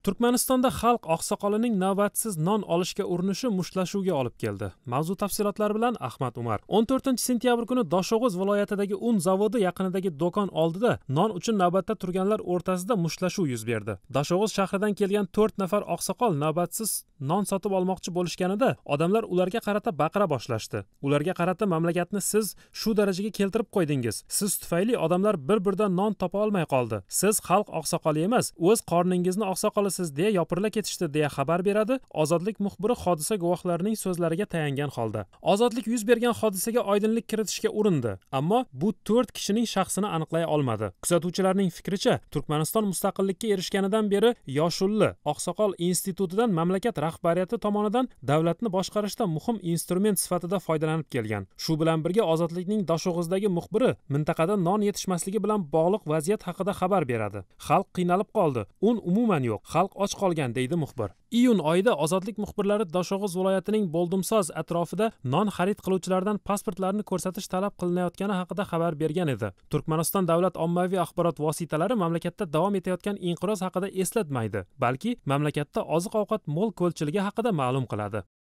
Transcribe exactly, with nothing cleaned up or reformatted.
Turkmanistonda xalq oqsoqolining navbatsiz non olishga urinishi mushtlashuvga olib keldi. Mavzu tafsilotlari bilan Ahmad Umar. o'n to'rtinchi sentyabr kuni Doshog'uz viloyatidagi un zavodi yaqinidagi do'kon oldida non uchun navbatda turganlar o'rtasida mushtlashuv yuz berdi. Doshog'uz shahridan kelgan to'rt nafar oqsoqol navbatsiz non sotib olmoqchi bo'lishganida odamlar ularga qarata baqira boshlashdi. Ularga qarata mamlakatni siz shu darajaga keltirib qo'ydingiz. Siz tufayli odamlar bir-biridan non topa olmay qoldi. Siz xalq oqsoqoli emas, o'z qorningizni oqsoqoli siz deya yopirila ketishdi deya xabar beradi Ozodlik muxbiri hodisa guvohlarining so'zlariga tayangan holda. Ozodlik yuz bergan hodisaga oydinlik kiritishga urindi, ammo bu to'rt kishining shaxsini aniqlay olmadi. Kuzatuvchilarning fikricha, Turkmaniston mustaqillikka erishganidan beri Yoshulli oqsoqol institutidan mamlakat rahbariyati tomonidan davlatni boshqarishda muhim instrument sifatida foydalanib kelgan. Shu bilan birga Ozodlikning Doshog'uzdagi muxbiri mintaqada non yetishmasligi bilan bog'liq vaziyat haqida xabar beradi. Xalq qiynalib qoldi. Un umuman yo'q. Xalq och qolgan deydi muxbir. Iyun oyida Ozodlik muxbirlari Doshog'uz viloyatining Bo'ldumsoz atrofida non xarid qiluvchilardan pasportlarini ko'rsatish talab qilinayotgani haqida xabar bergan edi. Turkmaniston davlat ommaviy axborot vositalari mamlakatda davom etayotgan inqiroz haqida eslatmaydi, balki mamlakatda oziq-ovqat mo'l ko'lchiligi haqida ma'lum qiladi.